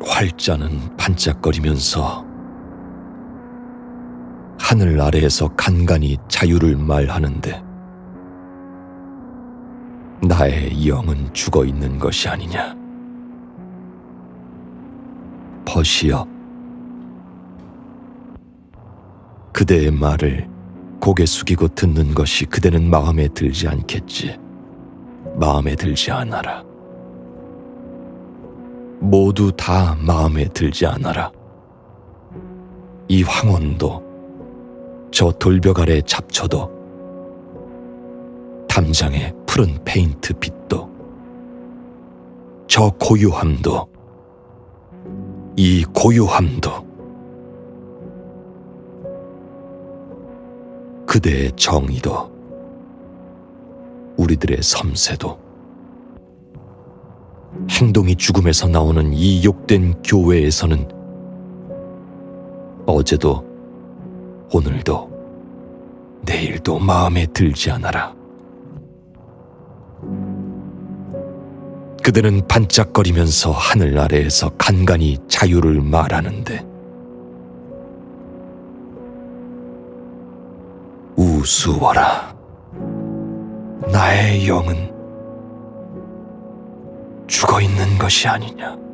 활자는 반짝거리면서 하늘 아래에서 간간히 자유를 말하는데 나의 영은 죽어 있는 것이 아니냐. 벗이여, 그대의 말을 고개 숙이고 듣는 것이 그대는 마음에 들지 않겠지. 마음에 들지 않아라. 모두 다 마음에 들지 않아라. 이 황혼도, 저 돌벽 아래 잡초도, 담장의 푸른 페인트 빛도, 저 고요함도, 이 고요함도, 그대의 정의도, 우리들의 섬세도, 행동이 죽음에서 나오는 이 욕된 교회에서는 어제도 오늘도 내일도 마음에 들지 않아라. 그대는 반짝거리면서 하늘 아래에서 간간히 자유를 말하는데 우스워라. 나의 영은 죽어 있는 것이 아니냐.